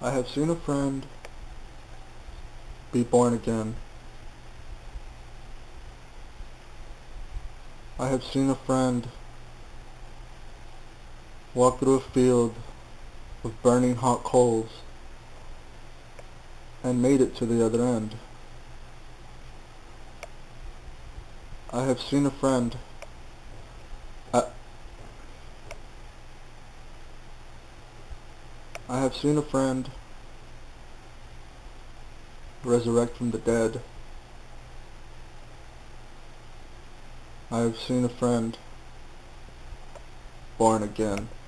I have seen a friend be born again. I have seen a friend walk through a field with burning hot coals and made it to the other end. I have seen a friend I have seen a friend resurrect from the dead. I have seen a friend born again.